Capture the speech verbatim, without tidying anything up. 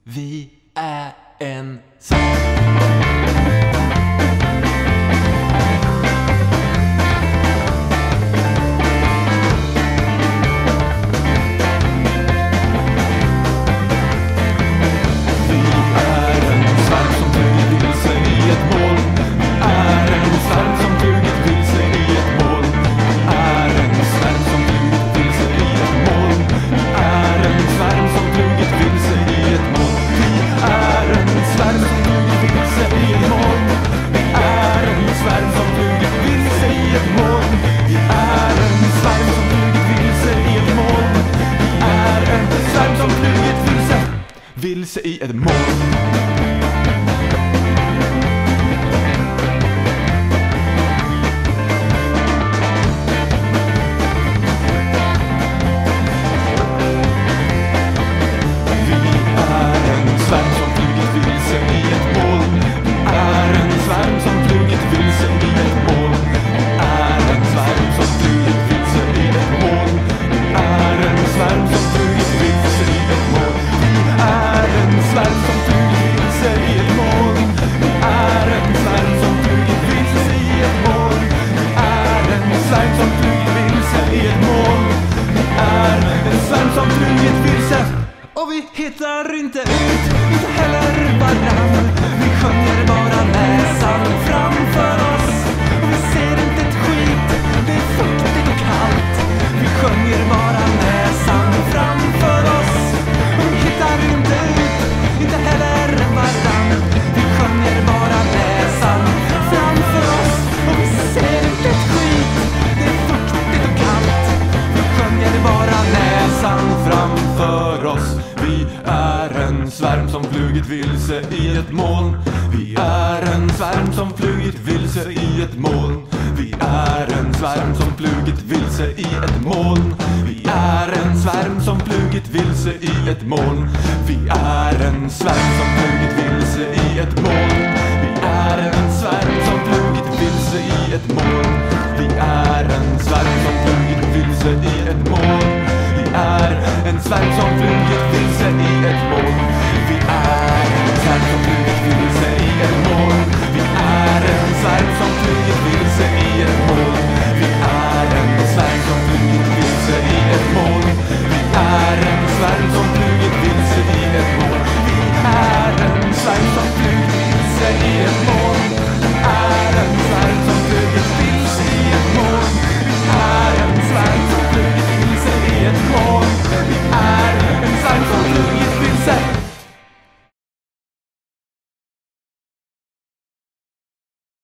Vi är en sång. Vilse i ett moln. Och vi hittar inte ut, inte heller varann. Vi sjunger bara näsan framför oss. Och vi ser inte ett skit, det är fuktigt och kallt. Vi sjunger bara näsan framför oss. Och vi hittar inte ut, inte heller varann. Vi sjunger bara näsan framför oss. Och vi ser inte ett skit, det är fuktigt och kallt. Vi sjunger bara näsan framför oss. Vi är en svärm som flugit vilse i ett moln. Vi är en svärm som flugit vilse i ett moln. Vi är en svärm som flugit vilse i ett moln. Vi är en svärm som flugit vilse i ett moln. Vi är en svärm som flugit vilse i ett moln. Vi är en svärm som flugit vilse i ett moln. Vi är en svärm som flugit vilse i ett moln. Vi är en svärm som flugit vilse i